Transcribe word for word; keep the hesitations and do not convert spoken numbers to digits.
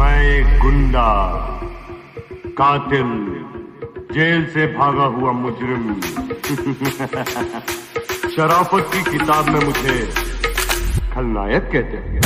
मैं एक गुंडा, कातिल, जेल से भागा हुआ मुजरिम। शराफत की किताब में मुझे खलनायक कहते हैं।